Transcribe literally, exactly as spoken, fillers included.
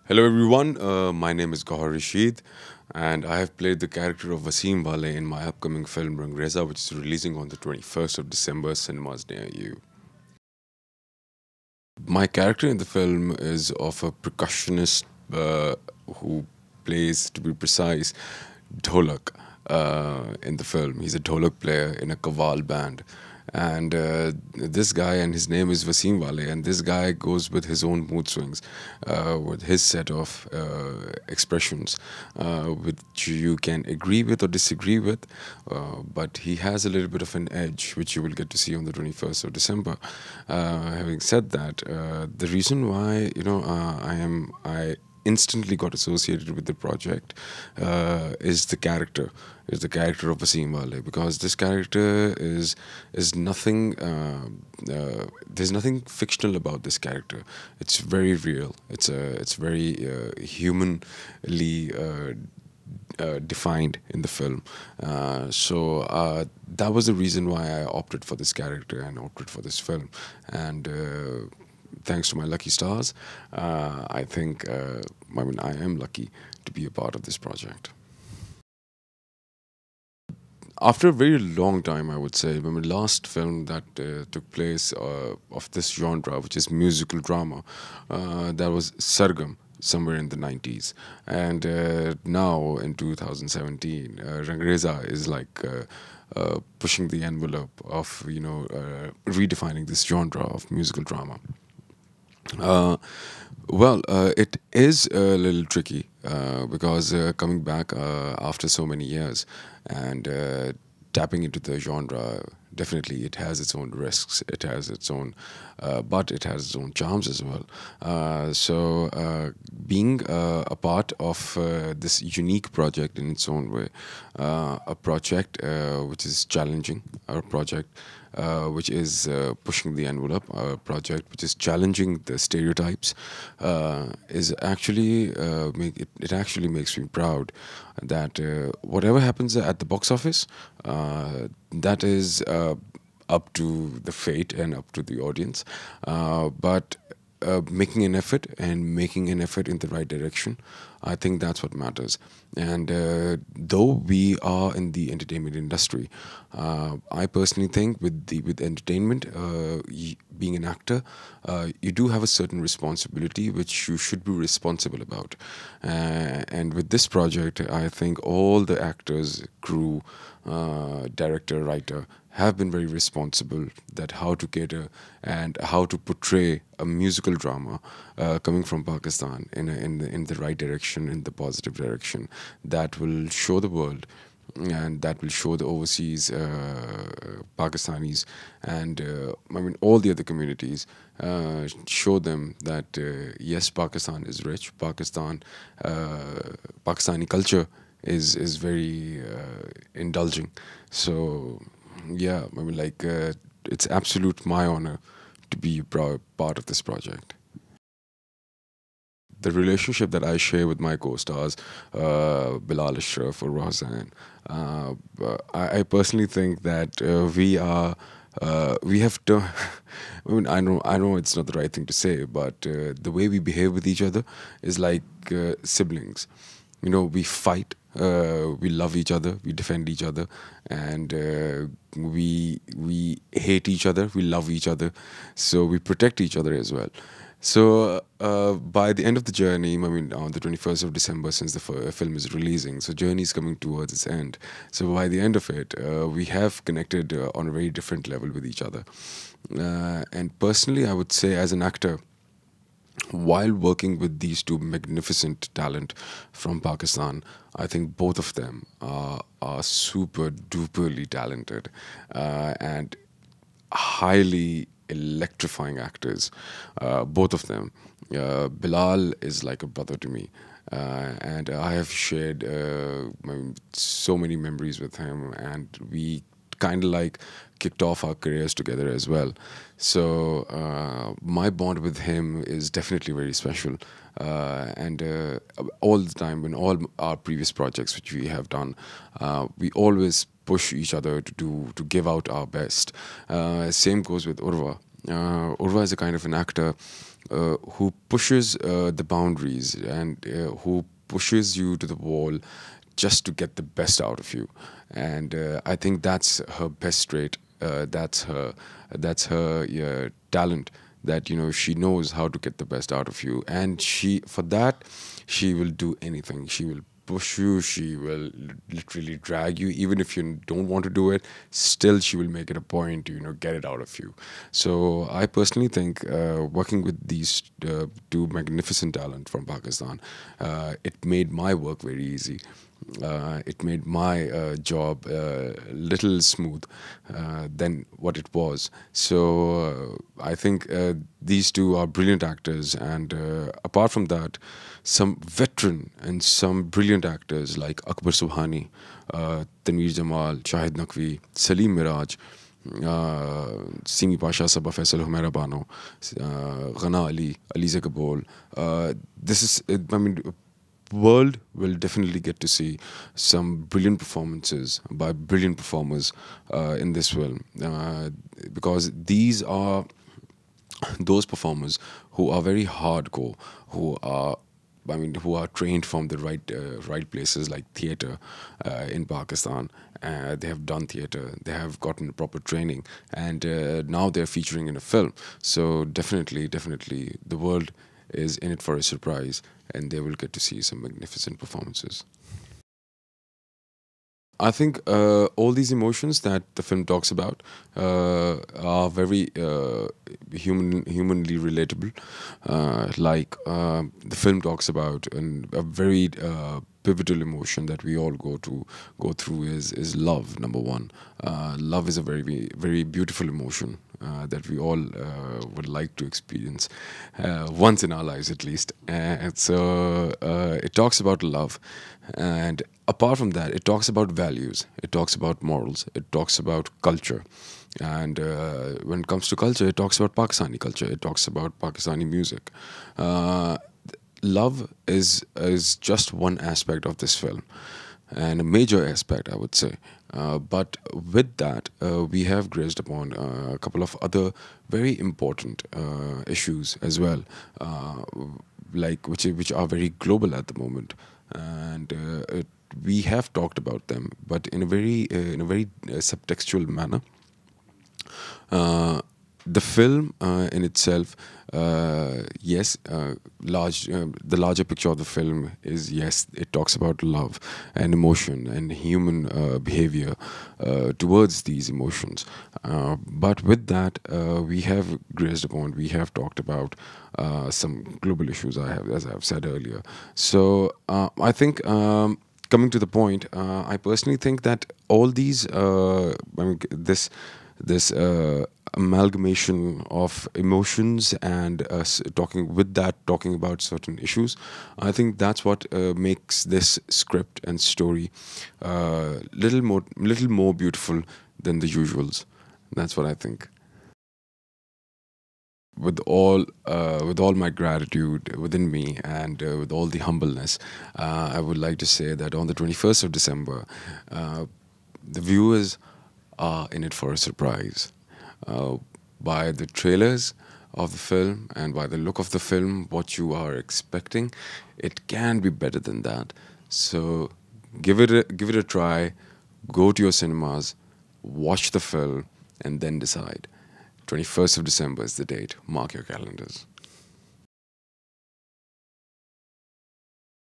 Hello, everyone. Uh, my name is Gohar Rasheed, and I have played the character of Wasim Wale in my upcoming film Rangreza, which is releasing on the twenty-first of December, cinemas near you. My character in the film is of a percussionist uh, who plays, to be precise, dholak uh, in the film. He's a dholak player in a kawal band. And uh, this guy, and his name is Wasim Wale, and this guy goes with his own mood swings, uh, with his set of uh, expressions, uh, which you can agree with or disagree with, uh, but he has a little bit of an edge, which you will get to see on the twenty-first of December. Uh, having said that, uh, the reason why, you know, uh, I am, I instantly got associated with the project uh, is the character is the character of Wasim Wale, because this character is is nothing uh, uh, there's nothing fictional about this character. It's very real. It's a it's very uh, humanly uh, uh, defined in the film. Uh, so uh, that was the reason why I opted for this character and opted for this film. And uh, thanks to my lucky stars, uh, I think uh, I mean I am lucky to be a part of this project. After a very long time, I would say, my last film that uh, took place uh, of this genre, which is musical drama, uh, that was Sargam, somewhere in the nineties. And uh, now in two thousand seventeen, uh, Rangreza is like uh, uh, pushing the envelope of, you know, uh, redefining this genre of musical drama. Uh, well, uh, it is a little tricky uh, because uh, coming back uh, after so many years and uh, tapping into the genre, definitely it has its own risks. It has its own, uh, but it has its own charms as well. Uh, so, uh, being uh, a part of uh, this unique project in its own way, uh, a project uh, which is challenging, a project uh, which is uh, pushing the envelope, a project which is challenging the stereotypes, uh, is actually uh, make it, it actually makes me proud that uh, whatever happens at the box office, uh, that is uh, up to the fate and up to the audience. Uh, but uh, making an effort and making an effort in the right direction, I think that's what matters. And uh, though we are in the entertainment industry, uh, I personally think with the with entertainment, uh, y- being an actor, uh, you do have a certain responsibility which you should be responsible about. Uh, and with this project, I think all the actors, crew, uh, director, writer have been very responsible that how to cater and how to portray a musical drama uh, coming from Pakistan in a, in the in the right direction, in the positive direction that will show the world and that will show the overseas uh, Pakistanis and uh, I mean all the other communities, uh, show them that uh, yes, Pakistan is rich. Pakistan, uh, Pakistani culture is is very uh, indulging. So yeah, I mean like uh, it's absolute my honor to be a proud part of this project. The relationship that I share with my co-stars, uh, Bilal Ashraf or Rohsan, uh, but I, I personally think that uh, we are. Uh, we have to. I mean, I know, I know, it's not the right thing to say, but uh, the way we behave with each other is like uh, siblings. You know, we fight, uh, we love each other, we defend each other, and uh, we we hate each other, we love each other, so we protect each other as well. So uh, by the end of the journey, I mean on the twenty-first of December, since the f- film is releasing, so journey is coming towards its end. So by the end of it, uh, we have connected uh, on a very different level with each other. Uh, and personally, I would say as an actor, while working with these two magnificent talent from Pakistan, I think both of them are, are super duperly talented uh, and highly electrifying actors. Uh, both of them. Uh, Bilal is like a brother to me. Uh, and I have shared uh, my- so many memories with him, and we kind of like kicked off our careers together as well. So uh, my bond with him is definitely very special. Uh, and uh, all the time, in all our previous projects which we have done, uh, we always push each other to do to give out our best. Uh, same goes with Urva. Uh, Urva is a kind of an actor uh, who pushes uh, the boundaries and uh, who pushes you to the wall just to get the best out of you. And uh, I think that's her best trait. Uh, that's her. That's her yeah, talent. That you know she knows how to get the best out of you, and she for that she will do anything. She will push you. She will l- literally drag you, even if you don't want to do it. Still, she will make it a point to you know get it out of you. So I personally think uh, working with these uh, two magnificent talent from Pakistan, uh, it made my work very easy. Uh, it made my uh, job a little smooth uh, than what it was. So uh, I think uh, these two are brilliant actors, and uh, apart from that, some veteran and some brilliant actors like Akbar Subhani, uh, Tanveer Jamal, Shahid Naqvi, Salim Miraj, uh, Simi Pasha, Sabah Faisal, Humaira Bano, uh, Ghana Ali, Aliza Kabul. Uh, this is, I mean, world will definitely get to see some brilliant performances by brilliant performers uh, in this film, uh, because these are those performers who are very hardcore, who are I mean, who are trained from the right uh, right places like theater uh, in Pakistan. Uh, they have done theater. They have gotten proper training, and uh, now they're featuring in a film. So definitely, definitely, the world is in it for a surprise, and they will get to see some magnificent performances. I think uh, all these emotions that the film talks about uh, are very uh, human, humanly relatable. Uh, like uh, the film talks about, and a very uh, pivotal emotion that we all go to go through is is love. Number one, uh, love is a very very beautiful emotion uh, that we all uh, would like to experience uh, once in our lives at least. And so uh, it talks about love, and apart from that, it talks about values, it talks about morals, it talks about culture. And uh, when it comes to culture, it talks about Pakistani culture, it talks about Pakistani music. Uh, love is is just one aspect of this film, and a major aspect, I would say. Uh, but with that, uh, we have grazed upon uh, a couple of other very important uh, issues as well, uh, like which which are very global at the moment, and uh, it, we have talked about them, but in a very uh, in a very uh, subtextual manner. uh, the film uh, in itself, uh, yes, uh, large. Uh, the larger picture of the film is, yes, it talks about love and emotion and human uh, behavior uh, towards these emotions. Uh, but with that, uh, we have grazed upon, we have talked about uh, some global issues. I have, as I've said earlier. So uh, I think. Um, coming to the point, uh, I personally think that all these, uh, I mean, this this uh, amalgamation of emotions and us talking with that, talking about certain issues, I think that's what uh, makes this script and story uh, little more, little more beautiful than the usuals. That's what I think. With all uh, with all my gratitude within me, and uh, with all the humbleness, uh, I would like to say that on the twenty-first of December, uh, the viewers are in it for a surprise. Uh, by the trailers of the film and by the look of the film, what you are expecting, it can be better than that. So give it a, give it a try. Go to your cinemas, watch the film, and then decide. twenty-first of December is the date. Mark your calendars.